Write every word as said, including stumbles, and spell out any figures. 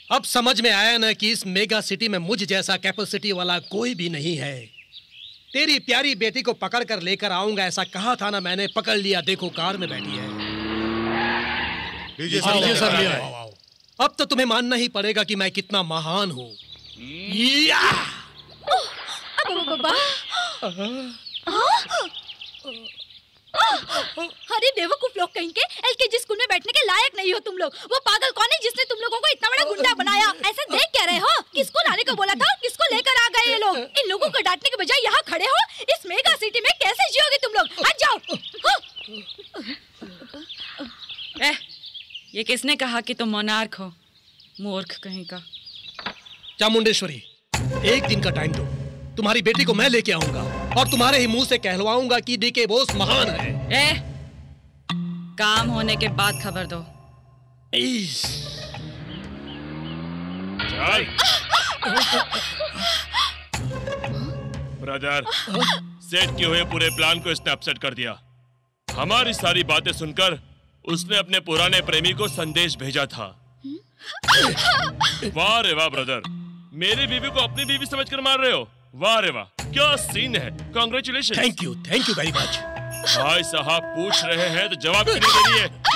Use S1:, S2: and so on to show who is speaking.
S1: अब समझ में आया ना कि इस मेगा सिटी में मुझ जैसा कैपेसिटी वाला कोई भी नहीं है। तेरी प्यारी बेटी को पकड़ कर लेकर आऊंगा ऐसा कहा था ना मैंने, पकड़ लिया, देखो कार में बैठी है।
S2: लीजिए सर,
S1: सर लिया है। अब तो तुम्हें मानना ही पड़ेगा कि मैं कितना महान हूँ।
S3: अरे बेवकूफ लोग कहीं के, एलकेजी स्कूल में बैठने के लायक नहीं हो तुम लोग। वो पागल कौन है जिसने तुम लोगों को इतना बड़ा गुंडा बनाया? ऐसे देख क्या रहे हो? किसको लाने को बोला था? किसको लेकर आ गए ये लोग? इन लोगों को डांटने के बजाय यहाँ खड़े हो। इस मेगा सिटी में कैसे जियोगे तुम लोग? हट जाओ।
S4: ए, ये किसने कहा कि तुम मोनार्क हो? मूर्ख कहीं का।
S1: चामुंडेश्वरी, एक दिन का टाइम दो, तुम्हारी बेटी को मैं लेके आऊंगा और तुम्हारे ही मुंह से कहलवाऊंगा कि डीके बोस महान है।
S4: ए, काम होने के बाद खबर दो।
S5: चल। ब्रदर, सेट किए हुए पूरे प्लान को इसने अपसेट कर दिया। हमारी सारी बातें सुनकर उसने अपने पुराने प्रेमी को संदेश भेजा था। वाह रे वाह ब्रदर, मेरी बीवी को अपनी बीवी समझकर मार रहे हो। वाह रे वाह, क्या सीन है। Congratulation.
S1: Thank you, thank you very much.
S5: भाई साहब पूछ रहे हैं तो जवाब क्यों नहीं दे रही है?